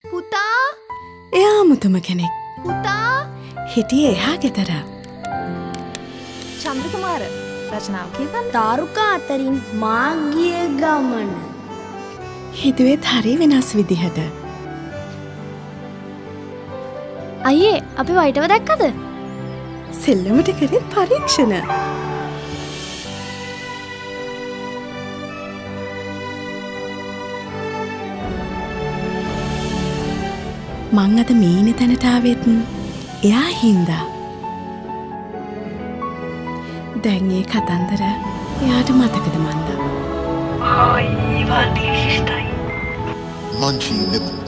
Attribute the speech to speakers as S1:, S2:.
S1: පුතා
S2: එයා මුතුම කෙනෙක්.
S1: පුතා
S2: හිටියේ එහා ගෙදර.
S1: චන්ද්‍රකුමාර රචනාව කියපන්.
S3: තාරුකා අතරින් මාගිය ගමන.
S2: හිතුවේත් හරි වෙනස් විදිහට.
S3: අයියේ අපි වයිටව දැක්කද?
S2: සෙල්ලමට කරෙත් පරීක්ෂණ. මං අද මීන තැනට ආවෙත් එයා හින්දා. දැන් ඒ කතන්දර එයාට මතකද මන්දා?
S4: Munchie Nibble.